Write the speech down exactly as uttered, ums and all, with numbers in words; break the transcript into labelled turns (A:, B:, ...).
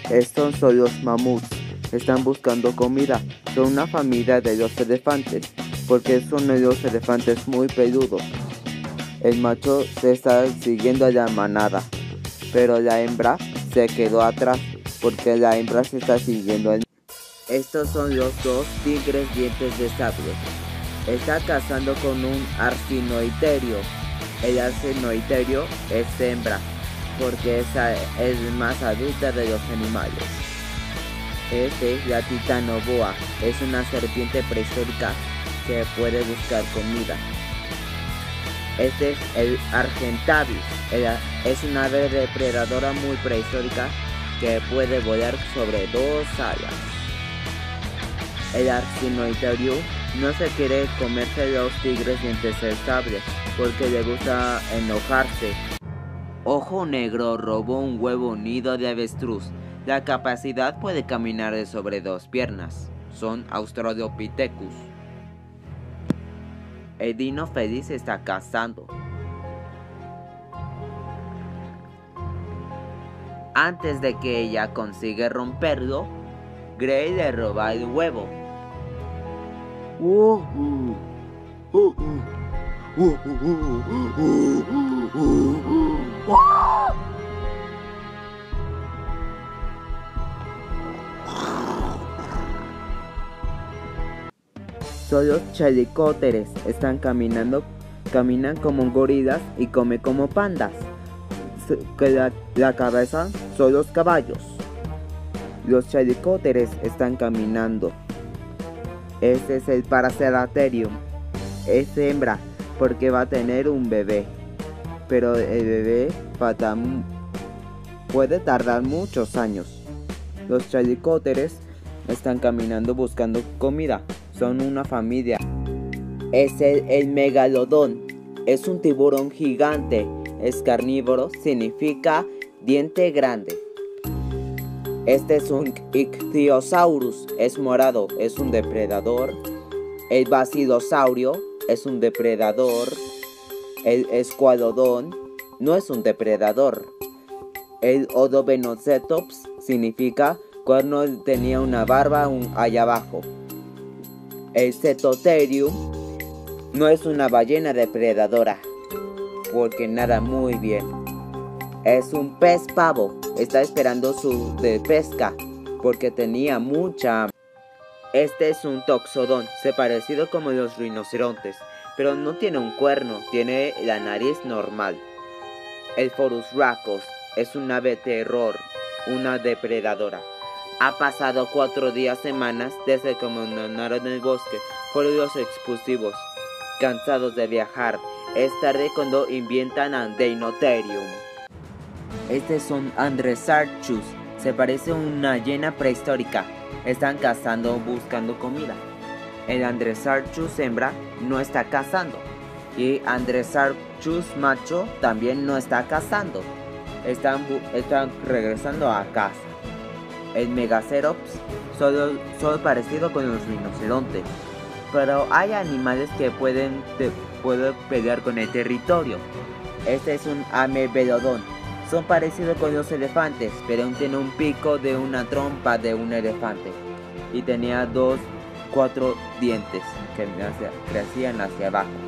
A: Estos son los mamuts. Están buscando comida. Son una familia de los elefantes, porque son los elefantes muy peludos. El macho se está siguiendo a la manada, pero la hembra se quedó atrás, porque la hembra se está siguiendo al... Estos son los dos tigres dientes de sable. Está cazando con un arsinoiterio. El arsinoiterio es hembra, porque esa es más adulta de los animales. Este es la titanoboa, es una serpiente prehistórica que puede buscar comida. Este es el argentavis, es una ave depredadora muy prehistórica que puede volar sobre dos alas. El arsinoiterio no se quiere comerse los tigres dientes de sable porque le gusta enojarse. Ojo Negro robó un huevo nido de avestruz. La capacidad puede caminar sobre dos piernas. Son Australopithecus. El Dino Feliz está cazando. Antes de que ella consiga romperlo, Gray le roba el huevo. Son los chelicópteros, están caminando, caminan como gorilas y comen como pandas. La, la cabeza son los caballos. Los chelicópteros están caminando. Este es el Paraceratherium. Es hembra porque va a tener un bebé. Pero el bebé puede tardar muchos años. Los chelicópteros están caminando buscando comida. Son una familia. Es el, el megalodón. Es un tiburón gigante. Es carnívoro, significa diente grande. Este es un Ichthyosaurus. Es morado, es un depredador. El Basidiosaurio es un depredador. El Escualodón no es un depredador. El Odobenocetops significa cuerno, tenía una barba un, allá abajo. El Cetotherium no es una ballena depredadora, porque nada muy bien. Es un pez pavo, está esperando su de pesca, porque tenía mucha. Este es un Toxodón, se parecido como los rinocerontes, pero no tiene un cuerno, tiene la nariz normal. El Phorusrhacos es un ave terror, una depredadora. Ha pasado cuatro días, semanas, desde que abandonaron el bosque. Fueron los expulsivos, cansados de viajar. Es tarde cuando inventan a Deinotherium. Este es un Andrewsarchus, se parece a una hiena prehistórica. Están cazando, buscando comida. El Andrewsarchus hembra no está cazando. Y Andrewsarchus macho también no está cazando. Están, están regresando a casa. El Megacerops solo, solo parecido con los rinocerontes, pero hay animales que pueden, te, pueden pelear con el territorio. Este es un Amevelodón, son parecidos con los elefantes, pero tiene un pico de una trompa de un elefante y tenía dos, cuatro dientes que crecían hacia abajo.